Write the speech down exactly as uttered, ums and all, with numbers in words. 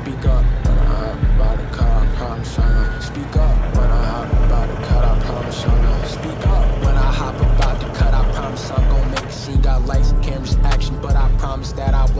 Speak up when I hop by the car, I promise I'm not. Speak up when I hop by the cut, I promise I'm not. Speak up when I hop about the cut, I promise I'm gon' make a scene. Got lights, cameras, action, but I promise that I